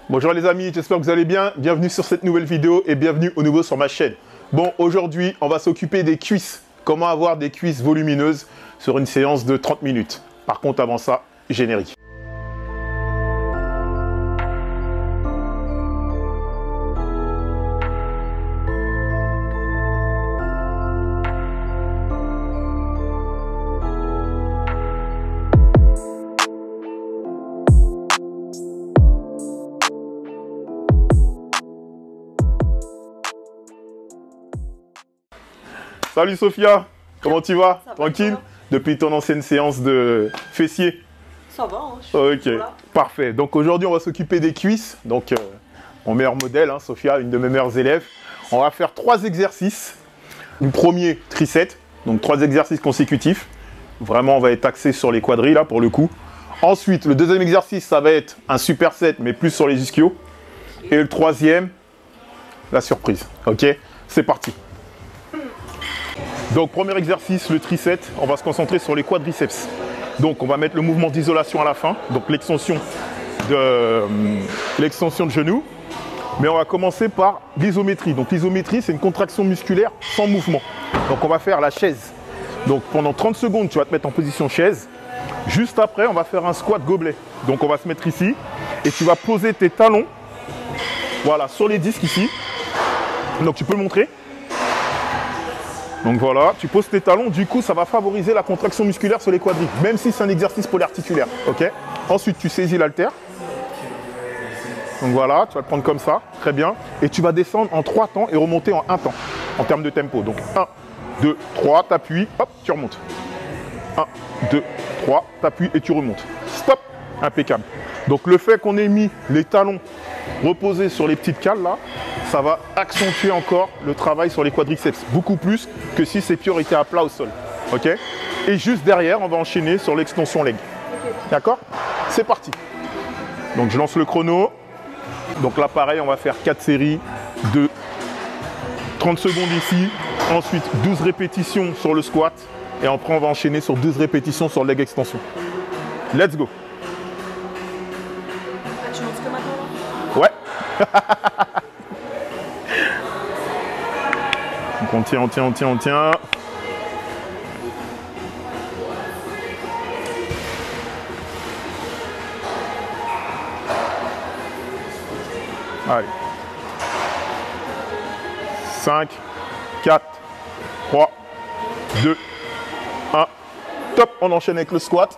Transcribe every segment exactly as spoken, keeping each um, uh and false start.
Bonjour les amis, j'espère que vous allez bien. Bienvenue sur cette nouvelle vidéo et bienvenue au nouveau sur ma chaîne. Bon, aujourd'hui, on va s'occuper des cuisses. Comment avoir des cuisses volumineuses sur une séance de trente minutes. Par contre, avant ça, générique. Salut Sophia, comment tu vas? Ça va, Tranquille? ça va. Depuis ton ancienne séance de fessiers? Ça va, hein, je suis Ok, là. parfait. Donc aujourd'hui, on va s'occuper des cuisses. Donc, euh, mon meilleur modèle, hein, Sophia, une de mes meilleures élèves. On va faire trois exercices. Le premier, triceps. Donc, trois exercices consécutifs. Vraiment, on va être axé sur les quadris, là, pour le coup. Ensuite, le deuxième exercice, ça va être un superset, mais plus sur les ischios. Et le troisième, la surprise. Ok, c'est parti. Donc, premier exercice, le triceps, on va se concentrer sur les quadriceps. Donc, on va mettre le mouvement d'isolation à la fin, donc l'extension de, euh, l'extension de genou. Mais on va commencer par l'isométrie. Donc, l'isométrie, c'est une contraction musculaire sans mouvement. Donc, on va faire la chaise. Donc, pendant trente secondes, tu vas te mettre en position chaise. Juste après, on va faire un squat gobelet. Donc, on va se mettre ici et tu vas poser tes talons, voilà, sur les disques ici. Donc, tu peux le montrer. Donc voilà, tu poses tes talons, du coup ça va favoriser la contraction musculaire sur les quadris, même si c'est un exercice polyarticulaire, ok? Ensuite tu saisis l'haltère. Donc voilà, tu vas le prendre comme ça, très bien. Et tu vas descendre en trois temps et remonter en un temps, en termes de tempo. Donc un, deux, trois, t'appuies, hop, tu remontes. un, deux, trois, t'appuies et tu remontes. Stop, impeccable. Donc le fait qu'on ait mis les talons reposés sur les petites cales là, ça va accentuer encore le travail sur les quadriceps, beaucoup plus que si ces pieds auraient été à plat au sol. Ok? Et juste derrière, on va enchaîner sur l'extension leg. D'accord? C'est parti. Donc je lance le chrono. Donc là pareil, on va faire quatre séries de trente secondes ici. Ensuite douze répétitions sur le squat. Et après on va enchaîner sur douze répétitions sur le leg extension. Let's go. Tu montes que maintenant là? Ouais. Donc on tient, on tient, on tient, on tient. Allez. cinq, quatre, trois, deux, un. Top, on enchaîne avec le squat.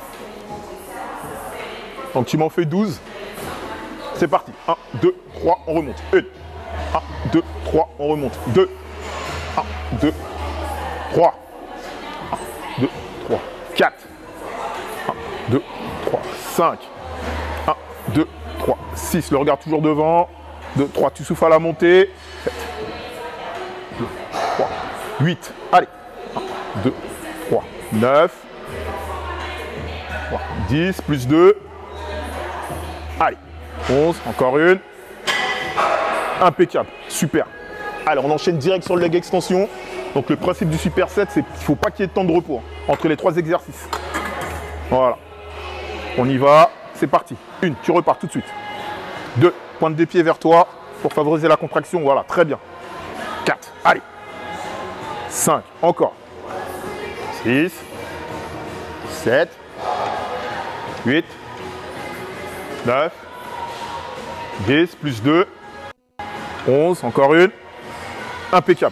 Donc tu m'en fais douze. C'est parti. un, deux, trois, on remonte. un, deux, trois, on remonte. deux, un, deux, trois. un, deux, trois, quatre. un, deux, trois, cinq. un, deux, trois, six. Le regard toujours devant. deux, trois, tu souffles à la montée. sept, deux, trois, huit. Allez. un, deux, trois, neuf. trois, dix, plus deux. Allez. onze, encore une. Impeccable, super. Alors on enchaîne direct sur le leg extension. Donc le principe du superset, c'est qu'il ne faut pas qu'il y ait de temps de repos hein, entre les trois exercices. Voilà. On y va, c'est parti. Une, tu repars tout de suite. Deux, pointe des pieds vers toi pour favoriser la contraction. Voilà, très bien. Quatre, allez. Cinq, encore. Six, sept, huit, neuf, dix, plus deux, onze, encore une. Impeccable.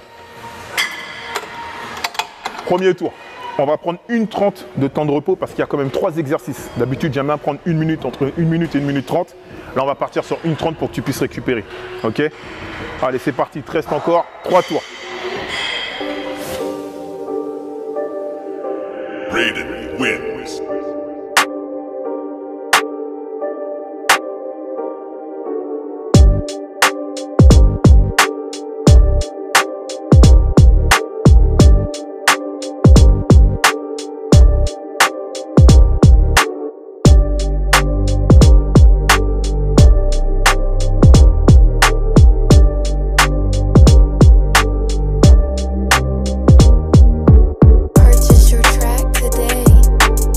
Premier tour. On va prendre une trente de temps de repos parce qu'il y a quand même trois exercices. D'habitude, j'aime bien prendre une minute, entre une minute et une minute trente. Là, on va partir sur une trente pour que tu puisses récupérer. Ok? Allez, c'est parti. Il te reste encore trois tours. Raiden wins. Purchase your track today.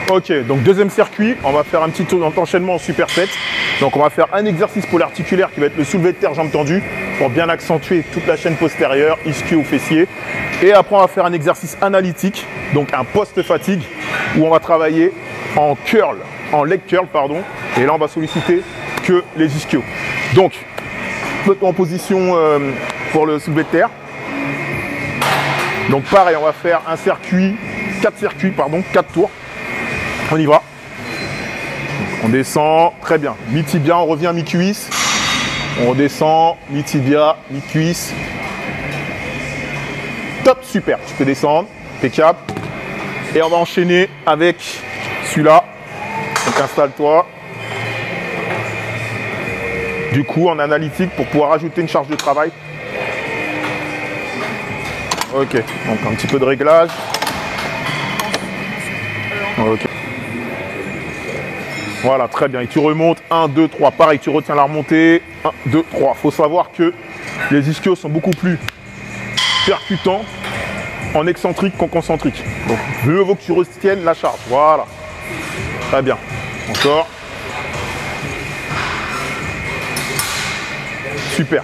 Ok, donc deuxième circuit, on va faire un petit tour d'enchaînement en superset. Donc on va faire un exercice polyarticulaire qui va être le soulevé de terre jambes tendues pour bien accentuer toute la chaîne postérieure, ischio fessier. Et après on va faire un exercice analytique, donc un post-fatigue, où on va travailler en curl, en leg curl pardon. Et là on va solliciter que les ischios. Donc, en position euh, pour le soulevé de terre. Donc pareil, on va faire un circuit, quatre circuits, pardon, quatre tours. On y va. On descend, très bien. Mi-tibia, on revient mi-cuisse. On redescend, mi-tibia, mi-cuisse. Top, super. Tu peux descendre, impeccable. Et on va enchaîner avec celui-là. Donc installe-toi. Du coup, en analytique, pour pouvoir ajouter une charge de travail. Ok, donc un petit peu de réglage. Ok. Voilà, très bien. Et tu remontes, un, deux, trois. Pareil, tu retiens la remontée. un, deux, trois. Il faut savoir que les ischios sont beaucoup plus percutants en excentrique qu'en concentrique. Donc, mieux vaut que tu retiennes la charge. Voilà. Très bien. Encore. Super.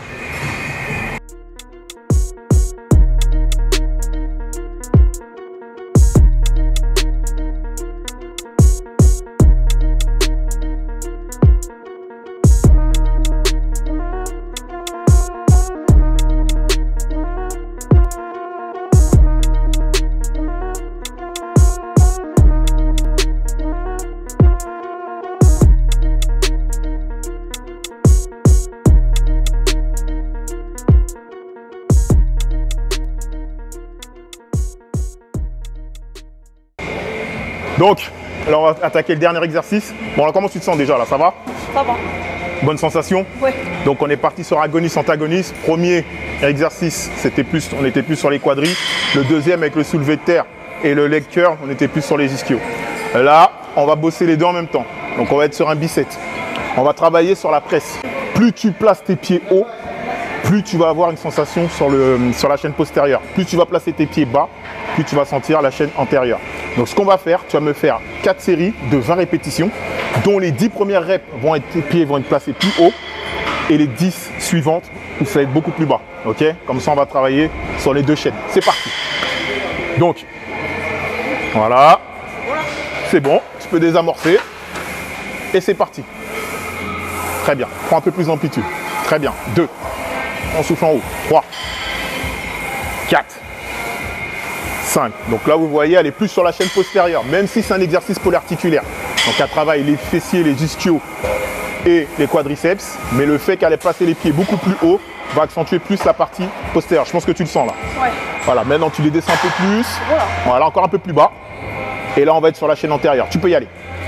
Donc, là, on va attaquer le dernier exercice. Bon, là, comment tu te sens déjà là? Ça va? Ça va. Bonne sensation? Ouais. Donc, on est parti sur agoniste-antagoniste. Premier exercice, c'était plus, on était plus sur les quadris. Le deuxième, avec le soulevé de terre et le leg curl, on était plus sur les ischios. Là, on va bosser les deux en même temps. Donc, on va être sur un biceps. On va travailler sur la presse. Plus tu places tes pieds hauts, plus tu vas avoir une sensation sur, le, sur la chaîne postérieure. Plus tu vas placer tes pieds bas, plus tu vas sentir la chaîne antérieure. Donc ce qu'on va faire, tu vas me faire quatre séries de vingt répétitions, dont les dix premières reps vont être, tes pieds vont être placés plus haut, et les dix suivantes, où ça va être beaucoup plus bas. Ok? Comme ça, on va travailler sur les deux chaînes. C'est parti. Donc, voilà. C'est bon, tu peux désamorcer. Et c'est parti. Très bien. Prends un peu plus d'amplitude. Très bien. deux. On souffle en haut. trois. quatre. cinq. Donc là, vous voyez, elle est plus sur la chaîne postérieure, même si c'est un exercice polyarticulaire. Donc elle travaille les fessiers, les ischios et les quadriceps, mais le fait qu'elle ait placé les pieds beaucoup plus haut va accentuer plus la partie postérieure. Je pense que tu le sens là. Ouais. Voilà, maintenant tu les descends un peu plus. Voilà. Voilà, encore un peu plus bas. Et là, on va être sur la chaîne antérieure. Tu peux y aller.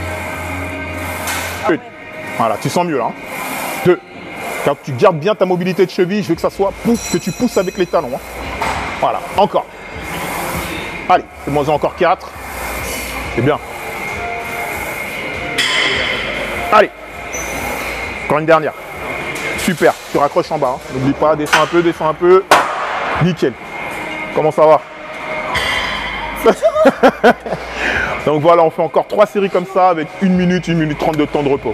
Une. Voilà, tu sens mieux là. Hein. Deux. Quand tu gardes bien ta mobilité de cheville, je veux que ça soit pousse, que tu pousses avec les talons. Hein. Voilà, encore. Allez, fais-moi encore quatre. C'est bien. Allez. Encore une dernière. Super. Tu raccroches en bas. Hein. N'oublie pas, descends un peu, descends un peu. Nickel. Comment ça va? Donc voilà, on fait encore trois séries comme ça avec une minute, une minute trente de temps de repos.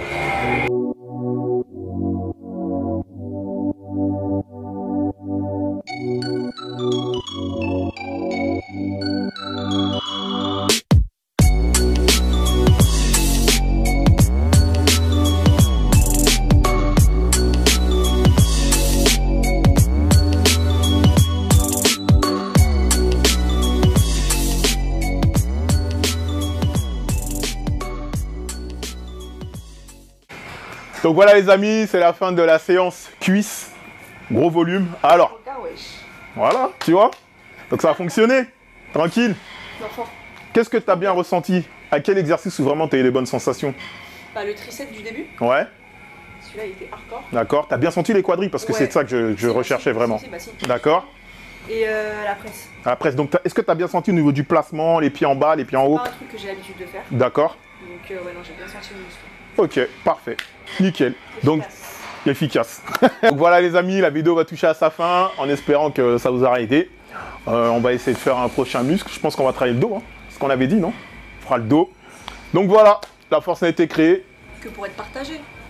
Donc voilà les amis, c'est la fin de la séance cuisse. Gros volume. Alors, voilà, tu vois. Donc ça a fonctionné. Tranquille. Qu'est-ce que tu as bien ressenti? À quel exercice où vraiment tu as eu les bonnes sensations? Bah, le tricep du début. Ouais. Celui-là, il était hardcore. D'accord. Tu as bien senti les quadris parce que Ouais. c'est de ça que je, je Si, recherchais si, vraiment. si, si, bah, si. D'accord. Et euh, la presse. La presse. Donc est-ce que tu as bien senti au niveau du placement, les pieds en bas, les pieds en haut? Pas un truc que j'ai l'habitude de faire. D'accord. Donc euh, ouais, non, j'ai bien senti le muscle. Ok, parfait. Nickel. Donc, Efficace. efficace. Donc voilà les amis, la vidéo va toucher à sa fin en espérant que ça vous aura aidé. Euh, on va essayer de faire un prochain muscle. Je pense qu'on va travailler le dos. Hein. Ce qu'on avait dit, non? On fera le dos. Donc voilà, la force a été créée. Que pour être partagé.